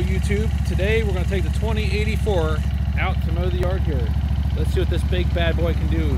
YouTube. Today we're going to take the 2084 out to mow the yard here. Let's see what this big bad boy can do.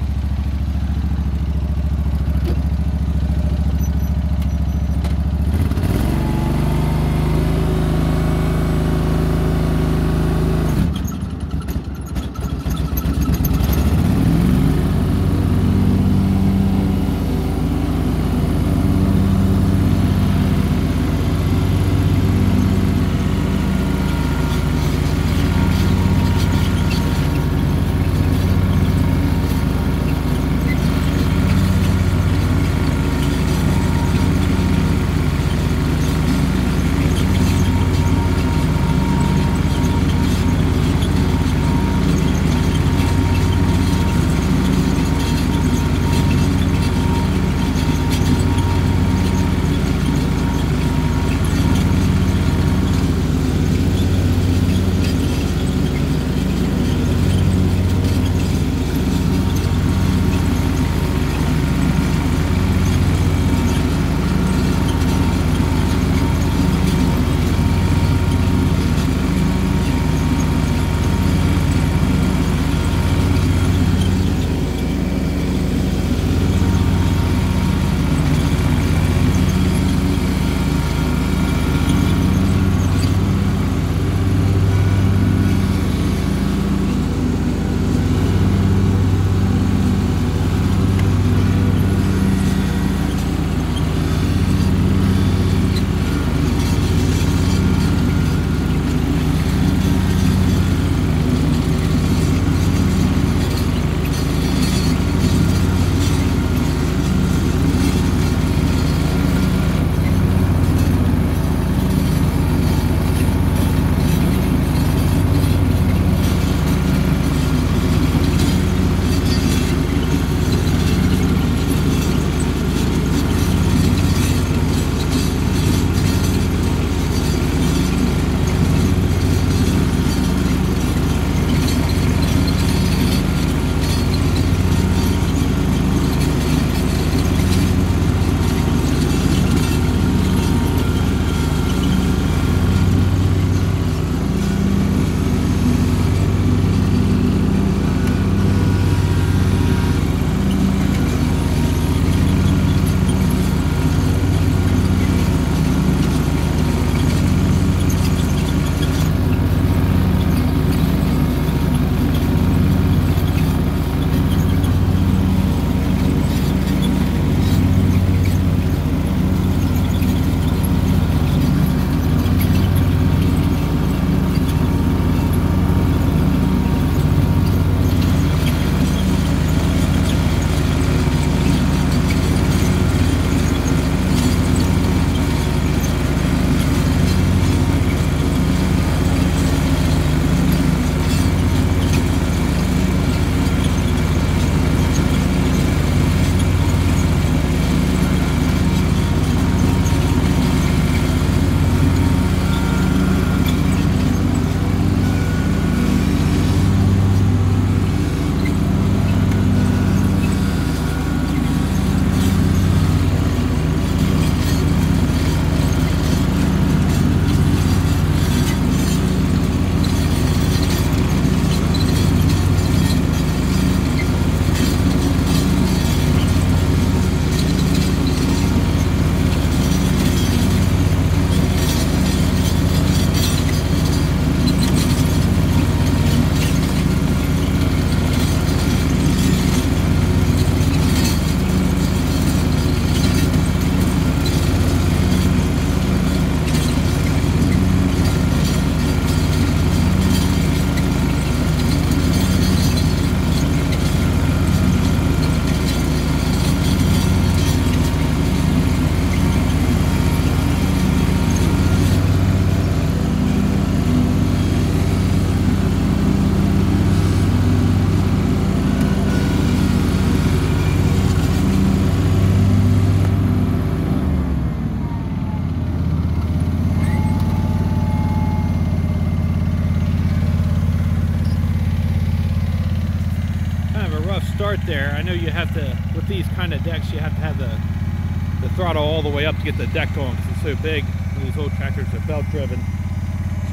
Start there. I know you have to, with these kind of decks, you have to have the throttle all the way up to get the deck going because it's so big. These old tractors are belt driven.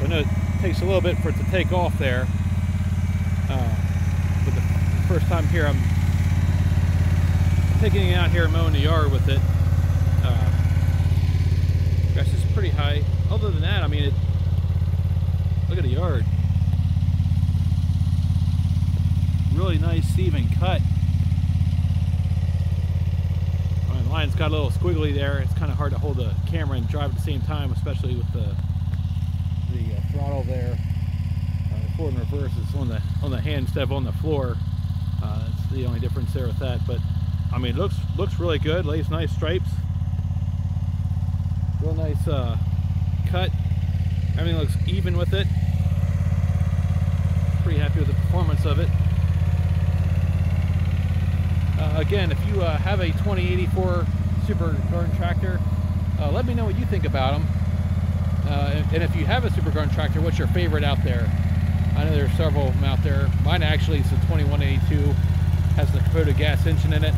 So I know it takes a little bit for it to take off there. But the first time here, I'm taking it out here and mowing the yard with it. Grass is pretty high. Other than that, I mean, look at the yard. Really nice even cut. I mean, the line's got a little squiggly there. It's kind of hard to hold the camera and drive at the same time, especially with the throttle there. The forward and reverse is on the hand instead of on the floor. That's the only difference there with that. But I mean, it looks really good. Lays nice stripes. Real nice cut. Everything looks even with it. Pretty happy with the performance of it. Again, if you have a 2084 Super Garden tractor, let me know what you think about them. And if you have a Super Garden tractor, what's your favorite out there? I know there's several of them out there. Mine actually is the 2182. Has the Kubota gas engine in it.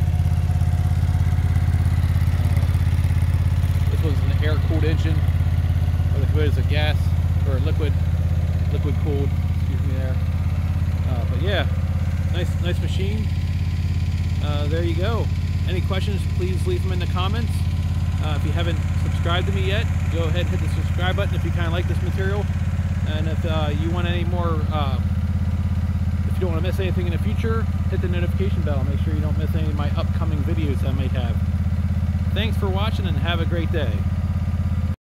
This one's an air-cooled engine. Or the Kubota is a gas or liquid cooled. Excuse me there. But yeah, nice machine. There you go. Any questions, please leave them in the comments. If you haven't subscribed to me yet, go ahead and hit the subscribe button if you kind of like this material. And if you want any more, if you don't want to miss anything in the future, hit the notification bell. Make sure you don't miss any of my upcoming videos I may have. Thanks for watching and have a great day.